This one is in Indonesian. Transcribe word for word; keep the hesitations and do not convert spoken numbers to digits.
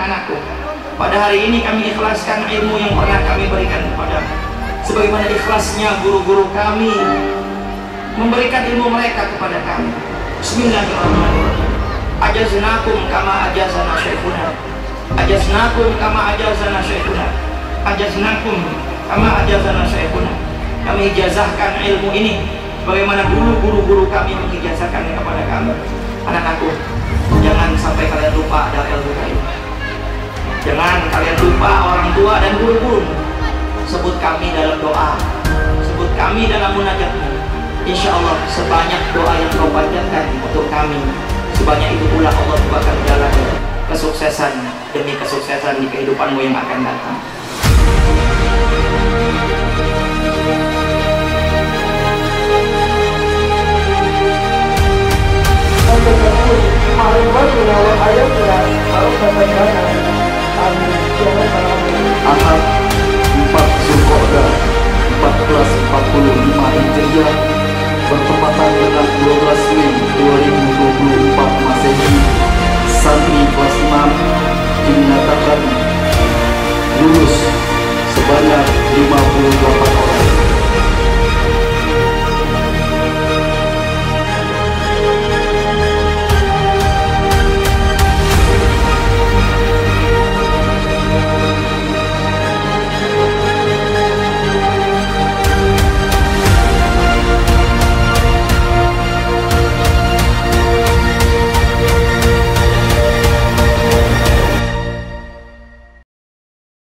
anak-anakku, pada hari ini kami ikhlaskan ilmu yang pernah kami berikan kepada, sebagaimana ikhlasnya guru-guru kami memberikan ilmu mereka kepada kami. Bismillahirrahmanirrahim. Ajaznakum kama ajazana syekhuna, ajaznakum kama ajazana syekhuna, ajaznakum kama ajazana syekhuna. Kami ijazahkan ilmu ini bagaimana dulu guru-guru kami mengijazahkannya kepada kami. Anak-anakku, jangan sampai kalian lupa dari ilmu kalian. Jangan kalian lupa orang tua dan guru-guru. Sebut kami dalam doa, sebut kami dalam munajatmu. Insya Allah sebanyak doa yang kau panjatkan untuk kami, sebanyak itu pula Allah juga akan jalan kesuksesan demi kesuksesan di kehidupanmu yang akan datang. Ahad empat Zulqa'dah empat belas empat puluh lima Hijriah bertepatan dengan dua belas Mei dua ribu dua puluh empat Masehi, santri kelas enam dinyatakan lulus sebanyak lima puluh delapan orang.